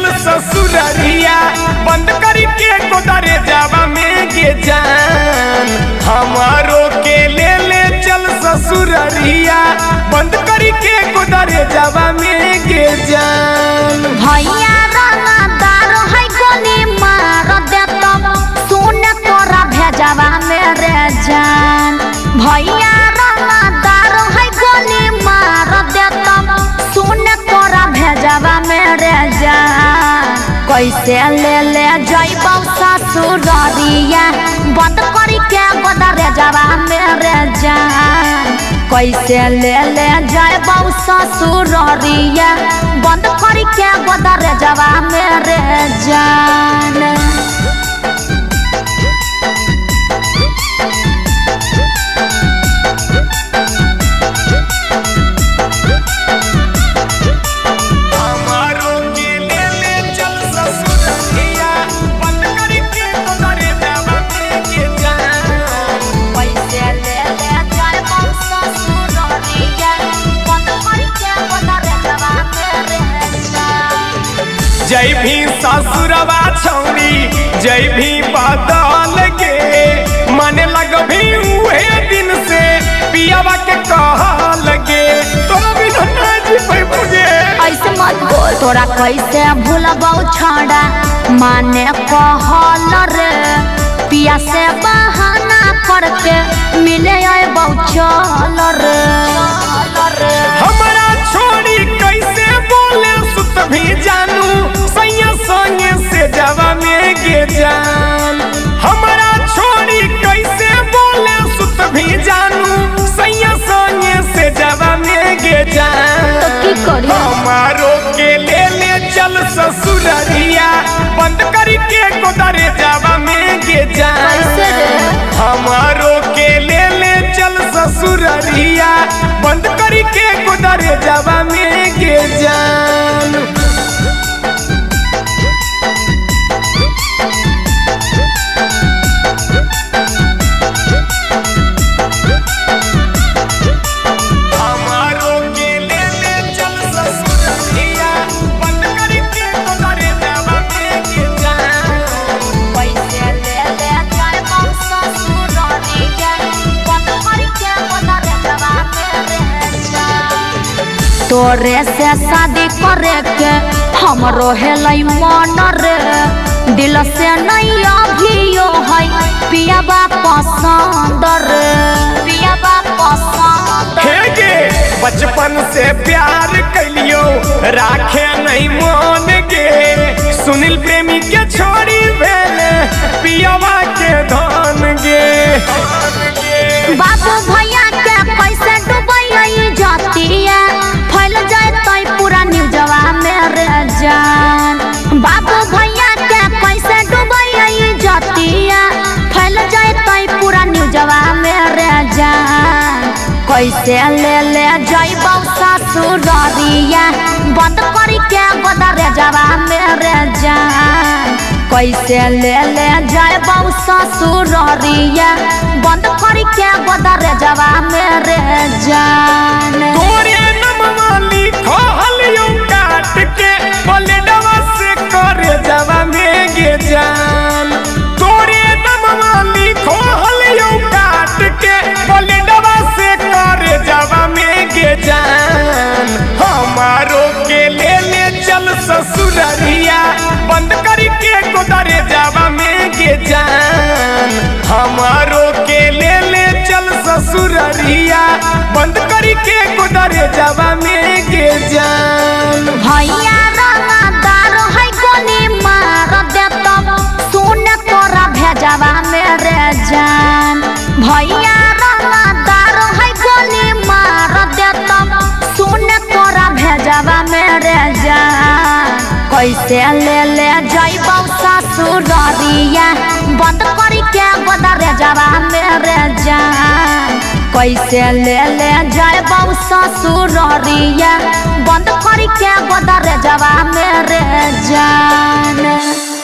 ससुररिया बंद करी के गोदरे जावा में गे जान। हमारो के ले चल ससुररिया बंद करी के गोदरे जावा में गे जान। भैया रंगदार है गोली मार दे तब सुन तोरा भेजवा मेरे जान। भैया रंगदार है गोली मार दे तब सुन तोरा भेजवा मेरे जान। कैसे ले जइबौ ससुररिया बंद करी के गोदरे जावा मेरे जान। कैसे ले जइबौ ससुररिया बंद करी के गोदरे जावा मेरे जान। जय भी ससुरवा छौरी जय भी बदल गे मन लग भी उहे दिन से पियावा के कहल गे तोरा बिना ना जी पैबुगे। ऐसे मत बोल तोरा कैसे भूलबौ छड़ा माने कहल रे पिया से बहाना करके मिले आइबौ चल रे। हमरा छोड़ी कैसे बोले सुत भी जानू सैया संगे से जावा में गे जान। हमरा छोड़ी कैसे बोले सुत भी जानू सैया संगे से जावा में गे जान। तो की करी हमारो के ले चल ससुररिया बंद करी के गोदरे जावा में गे जान। हमारो के ले चल ससुररिया बंद करी के गोदरे जावा में गे जान। तोरे से शादी करे के हमरो हेलै मन रे दिल से नहीं अभियो है पियाबा पसंद रे पियाबा पसंद हे गे बचपन से प्यार कैलियो राखे नहीं मन गे सुनील प्रेमी के छोड़ी भेले पियावा के धन गे। बाबू भैया के कैसे डूबई जतिया फैल जाए पूरा न्यूजवा मेरे जान। बाबू भैया के कैसे डूबई जतिया फैल जाए पूरा न्यूजवा मेरे जान। कैसे ले जइबौ ससुररिया बंद करी के गोदरे जावा मेरे जान। कैसे ले जइबौ ससुररिया बंद करी के गोदरे जावा मेरे जान। तोरे नमवा लिखो हलियो काट के बलेडवा से करे जावा में गे जान। तोरे नमवा लिखो हलियो काट के बलेडवा से करे जावा में गे जान। हमारो के ले चल ससुररिया बंद करी के गोदरे जावा में गे जान। हमारो के ले चल ससुररिया बंद करी के गोदरे जावा में गे जान। भैया रंगदार है गोली मार दे तब सुन तोरा भेजवा मेरे जान। भैया रंगदार है गोली मार दे तब सुन तोरा भेजवा मेरे जान। कैसे ले जइबौ ससुररिया बंद करी के गोदरे जावा मेरे जान। कैसे ले जइबौ ससुररिया बंद करी के गोदरे जावा मेरे जान।